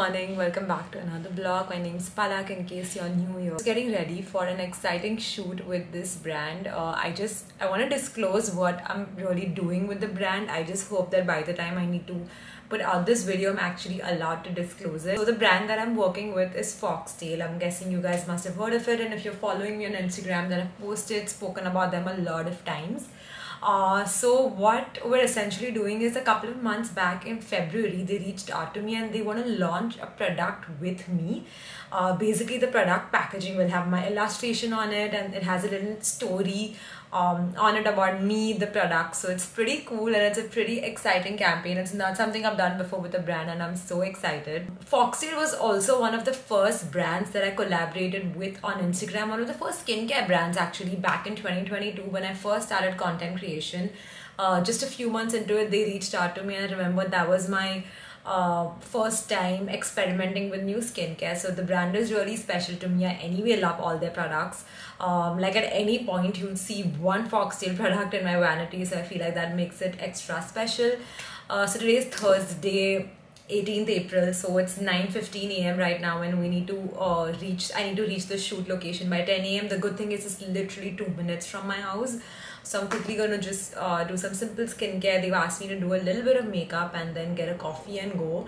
morning, welcome back to another vlog. My name is Palak in case you're new here. Just getting ready for an exciting shoot with this brand. I want to disclose what I'm really doing with the brand. I just hope that by the time I need to put out this video, I'm actually allowed to disclose it. So the brand that I'm working with is Foxtail. I'm guessing you guys must have heard of it, and if you're following me on Instagram, then I've spoken about them a lot of times. So what we're essentially doing is a couple of months back in February, they reached out to me and they want to launch a product with me. Basically, the product packaging will have my illustration on it, and it has a little story on it about me, the product. So it's pretty cool and it's a pretty exciting campaign. It's not something I've done before with the brand, and I'm so excited. Foxtail was also one of the first brands that I collaborated with on Instagram. One of the first skincare brands actually back in 2022 when I first started content creation. Just a few months into it, they reached out to me, and I remember that was my first time experimenting with new skincare. So the brand is really special to me. I anyway love all their products. Like at any point you'll see one Foxtail product in my vanity, so I feel like that makes it extra special. So today is Thursday, 18th April, so it's 9:15 a.m. right now, and we need to I need to reach the shoot location by 10 a.m. The good thing is it's literally 2 minutes from my house. So I'm quickly going to just do some simple skincare. They've asked me to do a little bit of makeup and then get a coffee and go.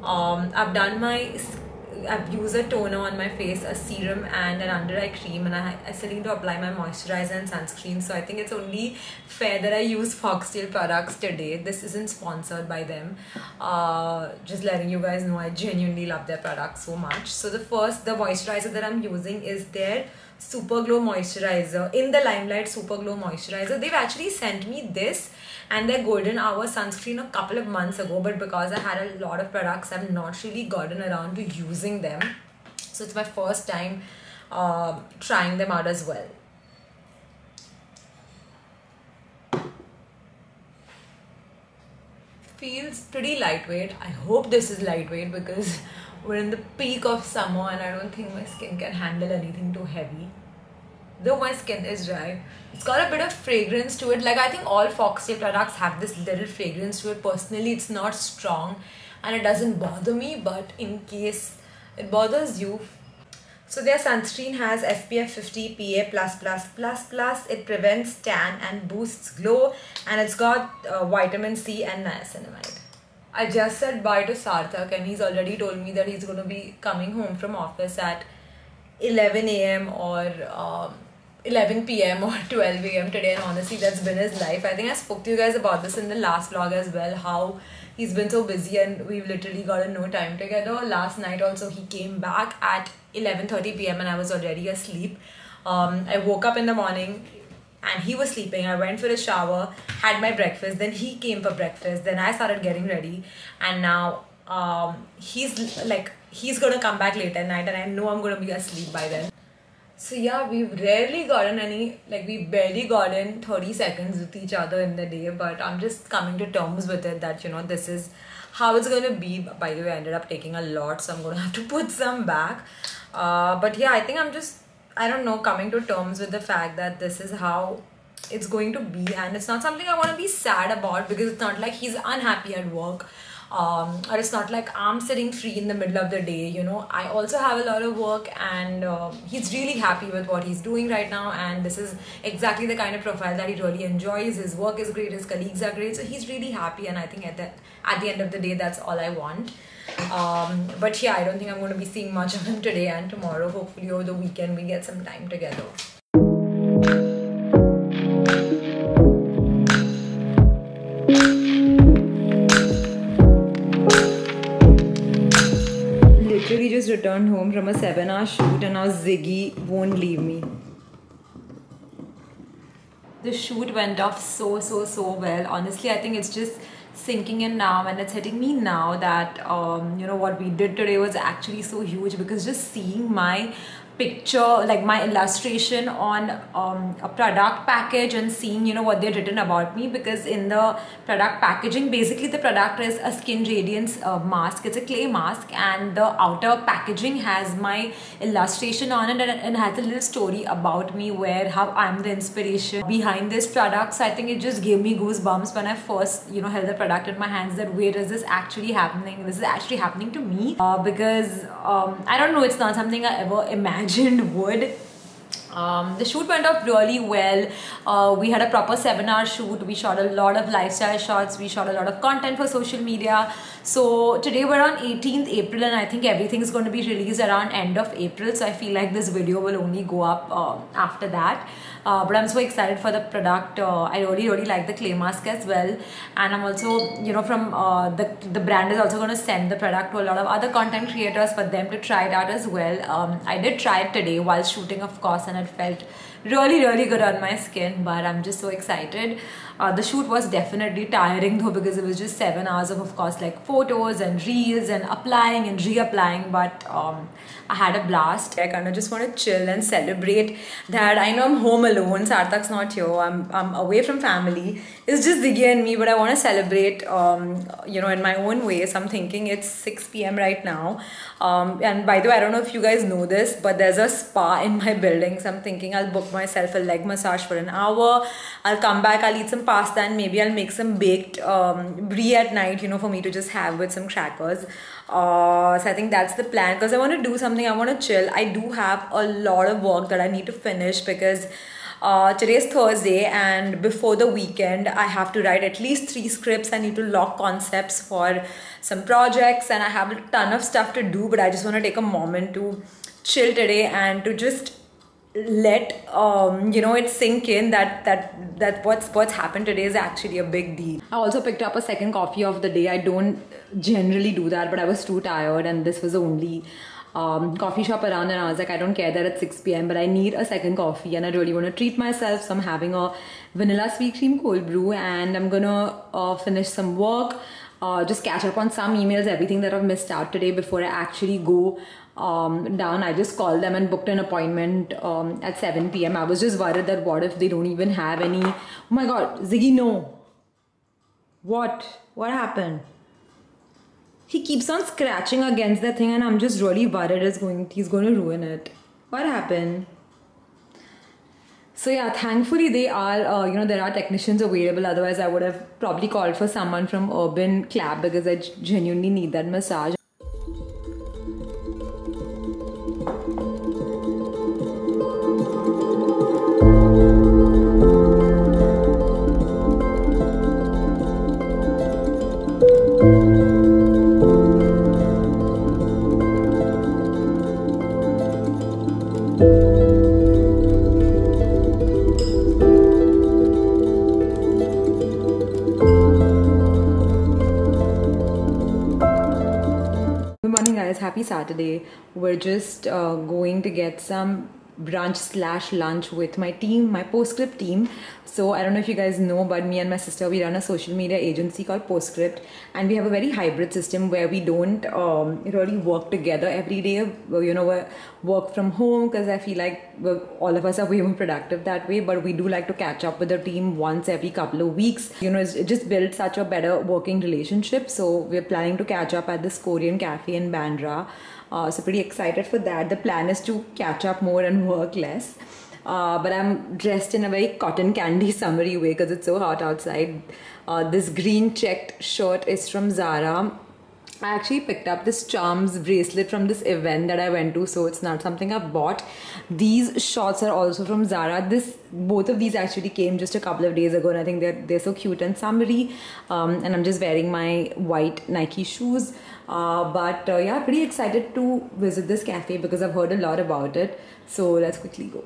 I've used a toner on my face, a serum and an under eye cream, and I still need to apply my moisturizer and sunscreen. So I think it's only fair that I use Foxtail products today. This isn't sponsored by them. Just letting you guys know I genuinely love their products so much. So the moisturizer that I'm using is their Super Glow Moisturizer, in the Limelight Super Glow Moisturizer. They've actually sent me this and their Golden Hour sunscreen a couple of months ago, but because I had a lot of products, I've not really gotten around to using them. So it's my first time trying them out as well. Feels pretty lightweight. I hope this is lightweight because we're in the peak of summer and I don't think my skin can handle anything too heavy. Though my skin is dry, it's got a bit of fragrance to it. Like, I think all Foxtail products have this little fragrance to it. Personally, it's not strong and it doesn't bother me, but in case it bothers you. So their sunscreen has SPF 50 PA++++. It prevents tan and boosts glow, and it's got vitamin C and niacinamide. I just said bye to Sarthak, and he's already told me that he's going to be coming home from office at 11 a.m. or 11 p.m. or 12 a.m. today, and honestly that's been his life. I think I spoke to you guys about this in the last vlog as well, how he's been so busy and we've literally gotten no time together. Last night also he came back at 11:30 p.m. and I was already asleep. I woke up in the morning and he was sleeping. I went for a shower, had my breakfast, then he came for breakfast, then I started getting ready, and now he's gonna come back late at night and I know I'm gonna be asleep by then. So yeah, we've barely gotten 30 seconds with each other in the day, but I'm just coming to terms with it that, you know, this is how it's gonna be. By the way, I ended up taking a lot, so I'm gonna have to put some back. But yeah, I think I don't know, coming to terms with the fact that this is how it's going to be, and it's not something I want to be sad about, because it's not like he's unhappy at work, or it's not like I'm sitting free in the middle of the day. You know, I also have a lot of work, and he's really happy with what he's doing right now, and this is exactly the kind of profile that he really enjoys. His work is great, his colleagues are great, so he's really happy, and I think at the end of the day that's all I want. But yeah, I don't think I'm going to be seeing much of him today and tomorrow. Hopefully over the weekend we get some time together. Literally just returned home from a 7-hour shoot, and now Ziggy won't leave me. The shoot went off so well. Honestly, I think it's just sinking in now, and it's hitting me now that you know, what we did today was actually so huge, because just seeing my picture, like my illustration on a product package and seeing, you know, what they've written about me, because in the product packaging, basically the product is a skin radiance mask. It's a clay mask, and the outer packaging has my illustration on it, and has a little story about me, where how I'm the inspiration behind this product. So I think it just gave me goosebumps when I first, you know, held the product in my hands, that wait, is this actually happening? This is actually happening to me, because I don't know, it's not something I ever imagined would. The shoot went off really well. We had a proper 7-hour shoot. We shot a lot of lifestyle shots. We shot a lot of content for social media. So today we're on 18th April, and I think everything's going to be released around end of April. So I feel like this video will only go up after that. But I'm so excited for the product. I really like the clay mask as well, and I'm also, you know, from the brand is also going to send the product to a lot of other content creators for them to try it out as well. I did try it today while shooting, of course, and it felt really good on my skin, but I'm just so excited. The shoot was definitely tiring though, because it was just 7 hours of course, like photos and reels and applying and reapplying, but I had a blast. I kind of just want to chill and celebrate that I know I'm home alone. Sarthak's not here. I'm away from family. It's just Ziggy and me, but I want to celebrate, you know, in my own way. So I'm thinking it's 6 p.m. right now. And by the way, I don't know if you guys know this, but there's a spa in my building. So I'm thinking I'll book myself a leg massage for an hour. I'll come back, I'll eat some pasta, and maybe I'll make some baked brie at night, you know, for me to just have with some crackers. So I think that's the plan, because I want to do something. I want to chill. I do have a lot of work that I need to finish, because today's Thursday, and before the weekend I have to write at least 3 scripts. I need to lock concepts for some projects, and I have a ton of stuff to do, but I just want to take a moment to chill today and to just let you know, it sink in that what's happened today is actually a big deal. I also picked up a second coffee of the day. I don't generally do that, but I was too tired, and this was the only coffee shop around, and I was like, I don't care that it's 6 p.m. but I need a second coffee, and I really want to treat myself. So I'm having a vanilla sweet cream cold brew, and I'm gonna finish some work, just catch up on some emails, everything that I've missed out today before I actually go down. I just called them and booked an appointment at 7 p.m. I was just worried that what if they don't even have any. Oh my god, Ziggy, no. What happened? He keeps on scratching against the thing, and I'm just really worried he's going to ruin it. What happened? So yeah, thankfully they are, you know, there are technicians available. Otherwise I would have probably called for someone from Urban Clap, because I genuinely need that massage. Happy Saturday. We're just going to get some brunch/lunch with my team, my Postscript team. So I don't know if you guys know, but me and my sister, we run a social media agency called Postscript, and we have a very hybrid system where we don't really work together every day. You know, we work from home, because I feel like all of us are way more productive that way, but we do like to catch up with the team once every couple of weeks. You know, it just builds such a better working relationship. So we're planning to catch up at this Korean cafe in Bandra. So pretty excited for that. The plan is to catch up more and work less. But I'm dressed in a very cotton candy summery way, because it's so hot outside. This green checked shirt is from Zara. I actually picked up this charms bracelet from this event that I went to, so it's not something I've bought. These shorts are also from Zara. Both of these actually came just a couple of days ago, and I think they're so cute and summery. And I'm just wearing my white Nike shoes. Yeah, pretty excited to visit this cafe because I've heard a lot about it. So let's quickly go.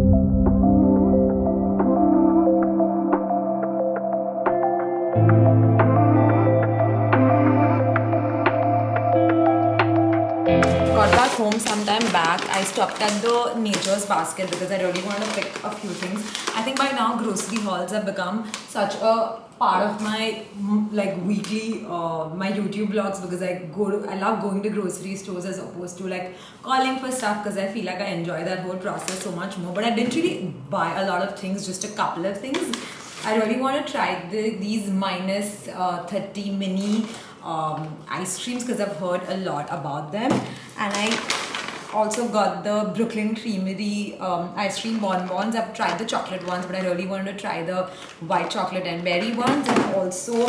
Got back home sometime back. I stopped at the Nature's Basket because I really wanted to pick a few things. I think by now grocery hauls have become such a part of my like weekly my YouTube vlogs, because I love going to grocery stores as opposed to like calling for stuff, because I feel like I enjoy that whole process so much more. But I didn't really buy a lot of things, just a couple of things. I really want to try these minus 30 mini ice creams, because I've heard a lot about them. And I also got the Brooklyn Creamery ice cream bonbons. I've tried the chocolate ones, but I really wanted to try the white chocolate and berry ones. And also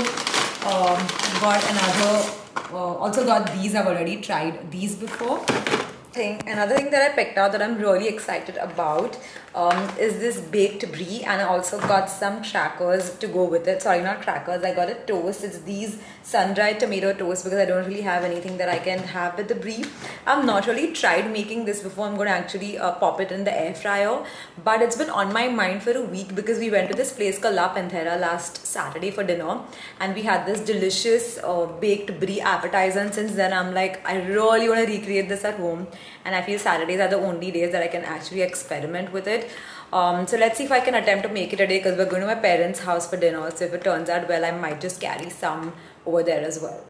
got these. I've already tried these before. Another thing that I picked out that I'm really excited about is this baked brie, and I also got some crackers to go with it. Sorry, not crackers, I got a toast. It's these sun-dried tomato toast, because I don't really have anything that I can have with the brie. I've not really tried making this before. I'm going to actually pop it in the air fryer, but it's been on my mind for a week, because we went to this place called La Panthera last Saturday for dinner, and we had this delicious baked brie appetizer, and since then I'm like, I really want to recreate this at home. And I feel Saturdays are the only days that I can actually experiment with it. So let's see if I can attempt to make it today, because we're going to my parents' house for dinner. So if it turns out well, I might just carry some over there as well.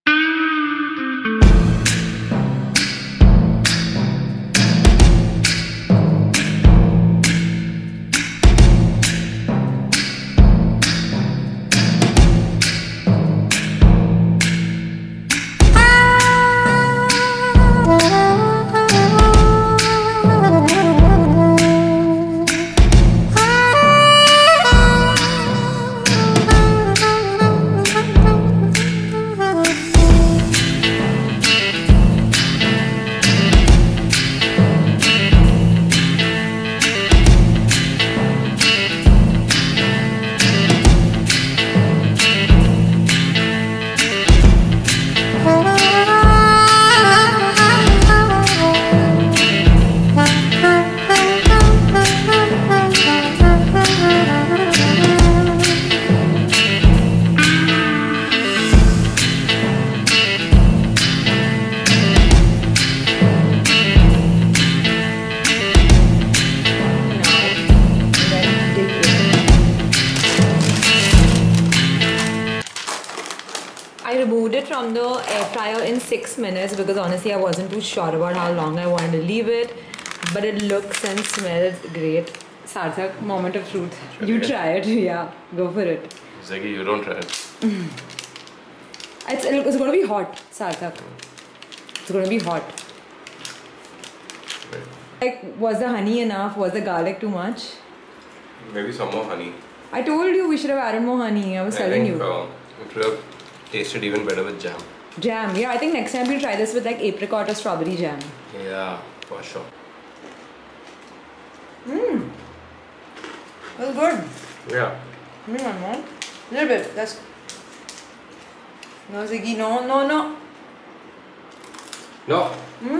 I removed it from the air fryer in 6 minutes, because honestly I wasn't too sure about how long I wanted to leave it, but it looks and smells great. Sarthak, moment of truth. You try it. Yeah, go for it. Zeki, you don't try it. It's going to be hot, Sarthak. It's going to be hot. Right. Like, was the honey enough? Was the garlic too much? Maybe some more honey. I told you we should have added more honey. I was telling you. It would have tasted even better with jam. Jam. Yeah, I think next time we'll try this with like apricot or strawberry jam. Yeah, for sure. Well, good. Yeah. No. Little bit. That's. No, Ziggy. No. No.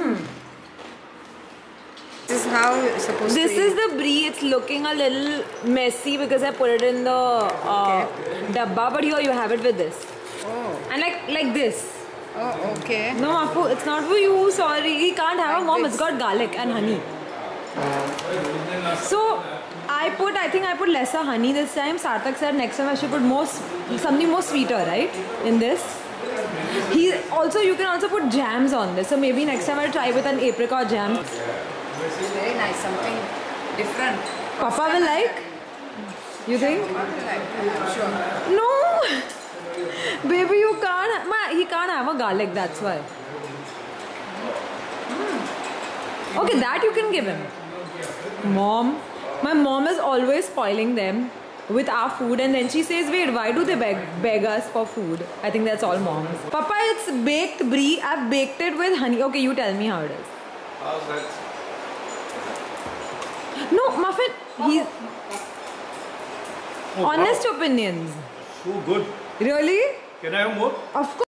This is how it's supposed to be. This is the brie. It's looking a little messy because I put it in the dabba, but here you have it with this. Oh. And like this. Oh, okay. No, Apu, it's not for you. Sorry, he can't have a mom. It's got garlic and honey. So I think I put lesser honey this time. Sarthak said next time I should put something more sweeter, right? In this. You can also put jams on this. So maybe next time I'll try with an apricot jam. It's very nice, something different. Papa will like? You think? Sure. No! Baby, you can't. He can't have a garlic, that's why. Okay, that you can give him. Mom. My mom is always spoiling them with our food, and then she says, wait, why do they beg us for food? I think that's all moms. Papa, it's baked brie. I've baked it with honey. Okay, you tell me how it is. How's that? No, Muffin, he's... Honest opinions. Oh, good. Really? Can I have more? Of course.